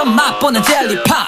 처음 맛보는 젤리팝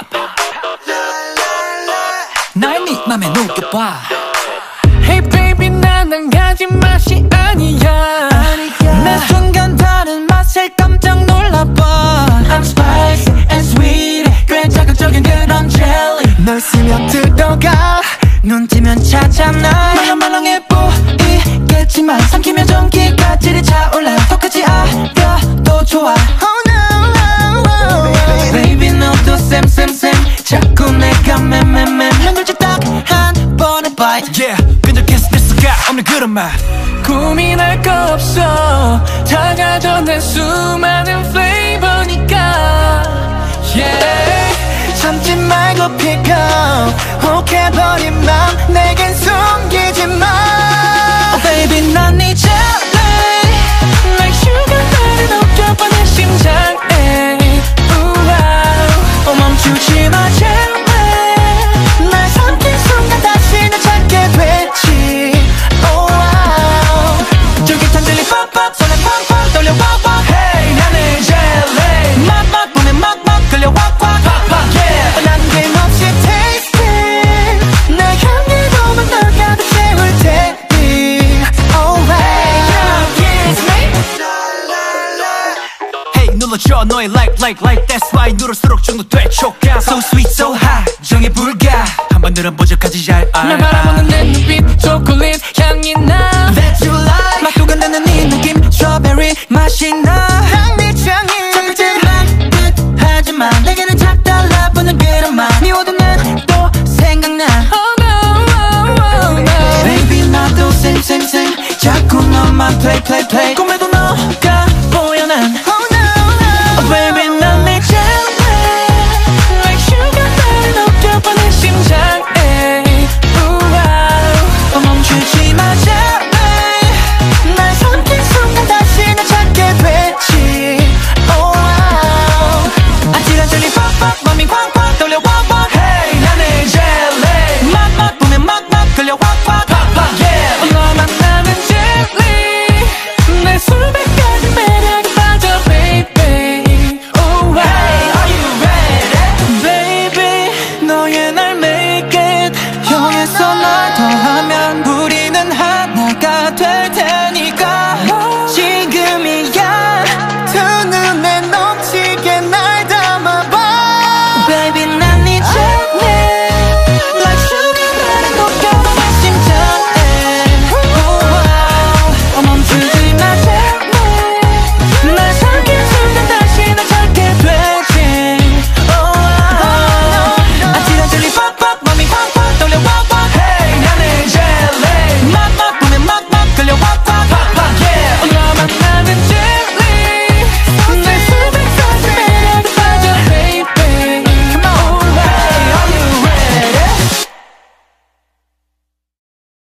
날 네 맘에 녹여봐 Hey baby 난 한 가지 맛이 아니야 매 순간 다른 맛에 깜짝 놀라봐 I'm spicy and sweet 꽤 자극적인 그런 젤리 널 스며들어가 눈 뜨면 찾아나 말랑말랑해 보이겠지만 삼키면 전기가 찌릿 차올라 더 크지 않아도 좋아 Oh no Baby 너도 same 자꾸 내가 맴 한 글자 딱 한 번에 bite Yeah 끈적해서 낼 수가 없는 그런 맛 고민할 거 없어 다 가져낸 수많은 flavor니까 Yeah 참지 말고 pick up 혹해버린 맘 내겐 숨기지 마 Oh baby 난 네 jelly Like sugar 나를 녹여봐 내 심장에 우와 멈추지 마 jelly 날 삼킨 순간 다시 날 찾게 되지 Oh wow 쫄깃한 젤리 빡빡 손에 팡팡 떨려 빡빡 Hey 나는 jelly 막막 보면 막막 끌려 꽉꽉 팍팍 Yeah 남김없이 tasting 내 향기로만 널 가득 채울 테니 Oh wow Now kiss me Hey 눌러줘 너의 like That's why 누를수록 중독돼 촉감 So sweet so hot 정해 불가 한번 늘어보자 까지 잘 날 바라보는 내 눈빛 초콜릿 향이 나 That you like 맛도 간다는 네 느낌 Strawberry 맛이 나 향미처럼